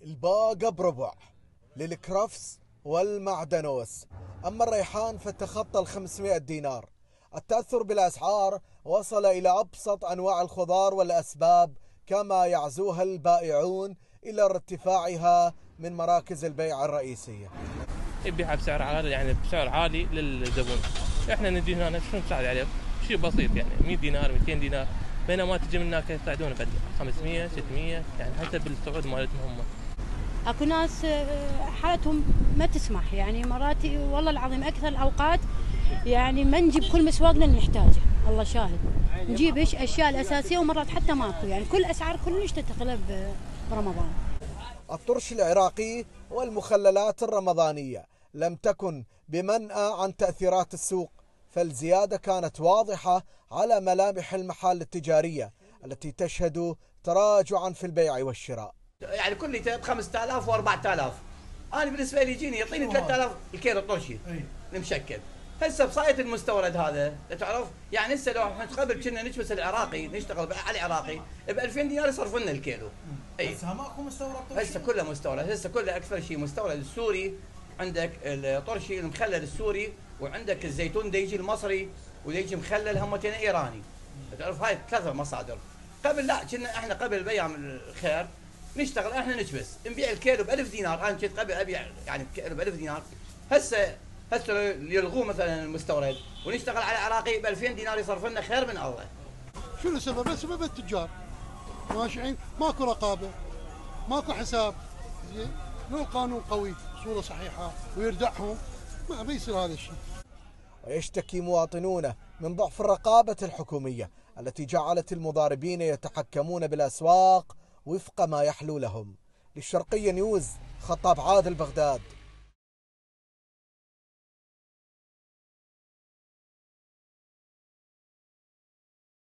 الباقة بربع للكرفس والمعدنوس، أما الريحان فتخطى 500 دينار. التأثر بالأسعار وصل إلى أبسط أنواع الخضار والأسباب كما يعزوها البائعون إلى ارتفاعها من مراكز البيع الرئيسية. يبيعها بسعر عالي، يعني بسعر عالي للزبون. احنا نجي هنا شو نساعد عليه؟ شيء بسيط يعني 100 دينار 200 دينار، بينما تجي من هناك يساعدون قد 500 600 يعني حسب الصعود مالتهم هم. اكو ناس حالتهم ما تسمح، يعني مرات والله العظيم اكثر الاوقات يعني ما نجيب كل مسواقنا اللي نحتاجه، الله شاهد. نجيب ايش اشياء الاساسيه ومرات حتى ماكو، يعني كل اسعار كلش تتغلب برمضان. الطرش العراقي والمخللات الرمضانية لم تكن بمنأى عن تأثيرات السوق، فالزيادة كانت واضحة على ملامح المحال التجارية التي تشهد تراجعا في البيع والشراء. يعني كل ب 5000 و4000، انا بالنسبه لي يجيني يعطيني 3000 الكيلو طرشي المشكل. هسه بصايت المستورد هذا تعرف، يعني هسه لو احنا قبل كنا نجبس العراقي نشتغل على العراقي ب 2000 دينار يصرفوا لنا الكيلو. هسه ماكو مستورد طرشي، هسه كله مستورد، هسه كله اكثر شيء مستورد السوري. عندك الطرشي المخلل السوري، وعندك الزيتون دا يجي المصري، ودا يجي مخلل همتين ايراني. تعرف هاي ثلاثه مصادر. قبل لا كنا احنا قبل بايام الخير نشتغل احنا نجبس نبيع الكيلو ب 1000 دينار، انا كنت قبل ابيع يعني الكيلو ب 1000 دينار. هسه يلغوه مثلا المستورد ونشتغل على عراقي ب 2000 دينار يصرف لنا خير من الله. شنو السبب؟ سبب التجار ماشيين، ماكو رقابه، ماكو حساب، زين، لو القانون قوي بصوره صحيحه ويردعهم ما بيصير هذا الشيء. ويشتكي مواطنون من ضعف الرقابة الحكومية التي جعلت المضاربين يتحكمون بالأسواق وفق ما يحلو لهم. للشرقية نيوز، خطاب عادل، بغداد.